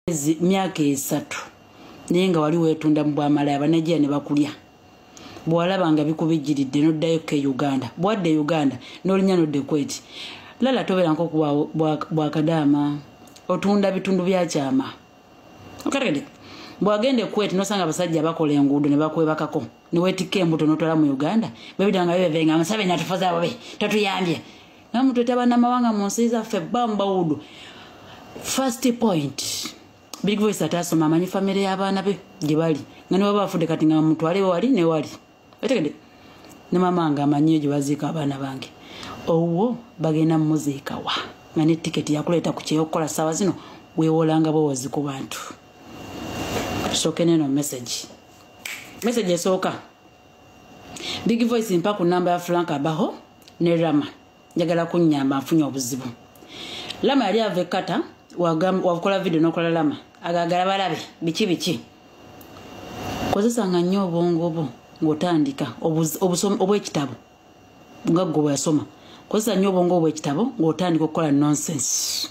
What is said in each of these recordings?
myaka 3 naye nga wali weetunda mu bwamalaya banajja ne bakulya bwalabanga bikubijiridde noddayo ke Uganda bwadde Uganda n'olinya nodde kweti lala tobera nko bwakadaama otunda bitundu bya kyama okatede bwagende kweti nosanga abasajja bakola enguudo ne bakwebakako ne weetika embuto n'otwala mu Uganda babidanga bebevenga musabe natufaza babe tatuyambye namuntu tabana mawanga mu nsi zaffe bamba wudu. First point Big Voice atasoma amanyi family y'abaana be gye bali nga ne baba afudde kati nga mutwale wali ne wali wetegede ne mama nga amanyi gye baziika abaana bange owo bagenda muziika wa nga ne ticket yakuleeta ku kyeyo okukola ssaawa zino weewolanga bowozi ku bantu soke neno message esooka Big Voice mpa ku namba ya Frank Abaho ne Rama njagala kunnyamba nfunye obuzibu Lama yali ave kata wakola video nokola Lama agagala balabe biki kozesa nga nnyo obwongo bwo ng'otandika obw'ekitabo nga gwe bw'asoma kozesa nnyo obwongo obw'ekitabo ng'otandika okukola nonsense.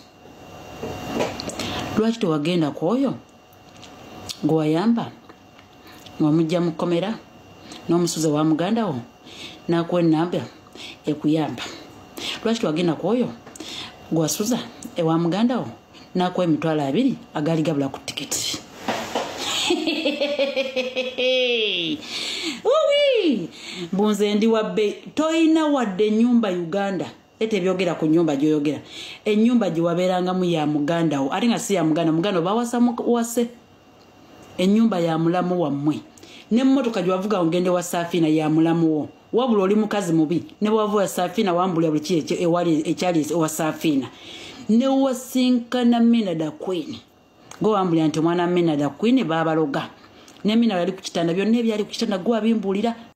Lwaki tewagenda ku oyo gwe wayamba ng'omujja mu kkomera n'omusuze wa muganda wo n'akuwa ennamba ekuyamba? Lwaki tewagenda ku oyo gwe wasuza ewa muganda wo n'akuwa emitwalo 2 agaali gabula ku tiketi? Uwi bunze ndi wabbe toyina wadde ennyumba Uganda ete byogera ku nyumba gyoyogera ennyumba gye wabeerangamu ya muganda wo ate nga si ya muganda bawasa wase ennyumba ya mulamu wammwe n'emmotoka gye wavuga ngende wa Safina ya mulamu wo wabula oli mukazi mubi ne bwavuga Safina wambulya buli kiri ewali ekyali ewa Safina ne wasinkana Minada Queen go wambulya nti mwana Minada Queen babaloga ne Minada ali ku kitanda byonna ebyali ku kitanda gwa bimbulira